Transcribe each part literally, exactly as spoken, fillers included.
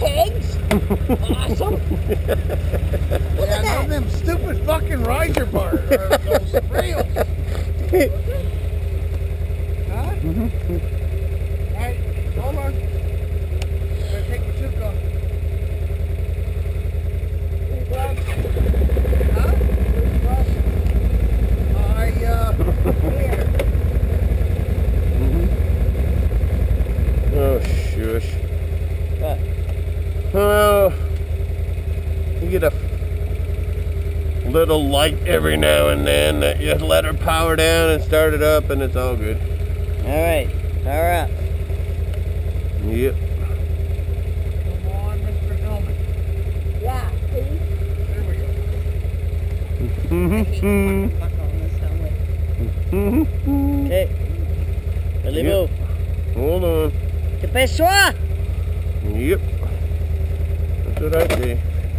pegs. Awesome. Look Yeah, at none that. of them stupid fucking riser bars or those rails. Huh? Mm-hmm. Alright, hold on. I'm gonna take your toque off. Huh? I, uh, here. Mm-hmm. Oh, shush. What? Well, you get a little light every now and then that you let her power down and start it up and it's all good. Alright, power up. Yep. Come on, Mister Gilman. Yeah, please. There we go. Mm-hmm. Mm-hmm. Okay. Allez-vous. Hold on. Dépêche-toi! Yep. That's what I see.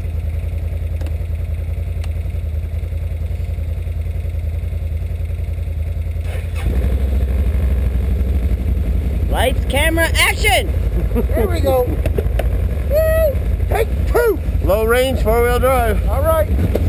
Lights, camera, action! There we go. Woo! Take two. Low range four-wheel drive. All right.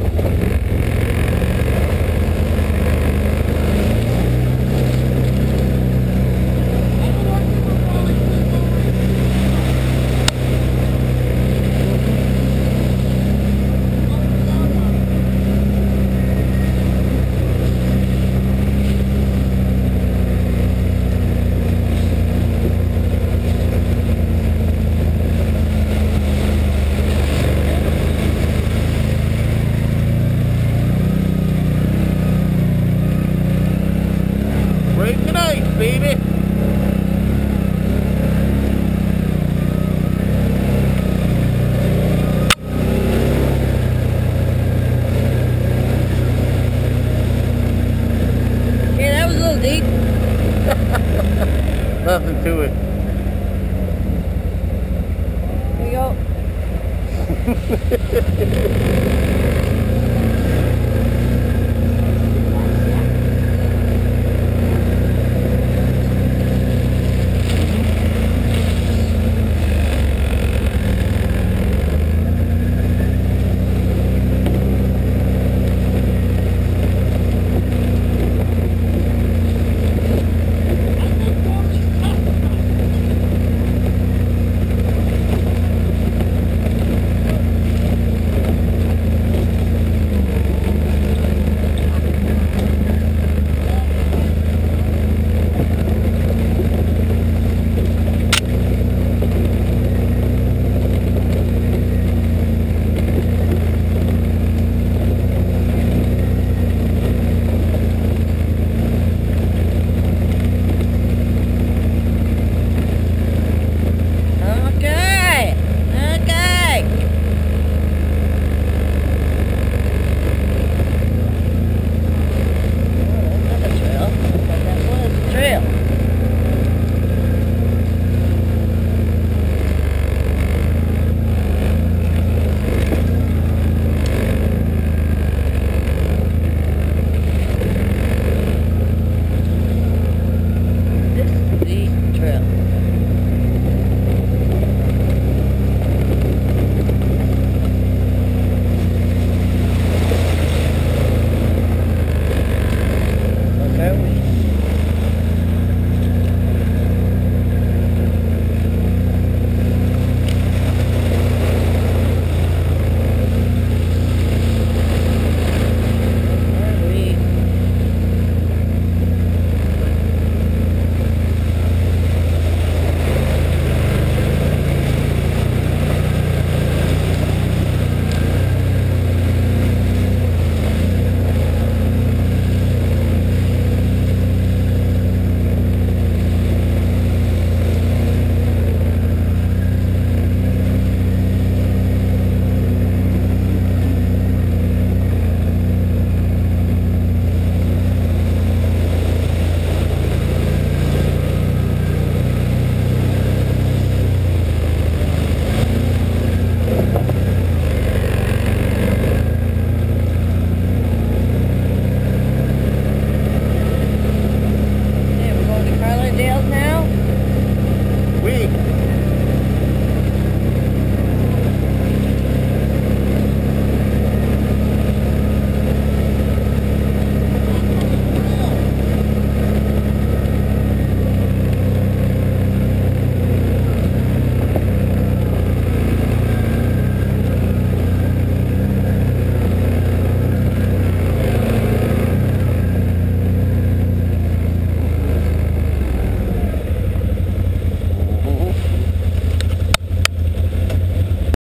Break the ice, baby. Okay, that was a little deep. Nothing to it. Here we go.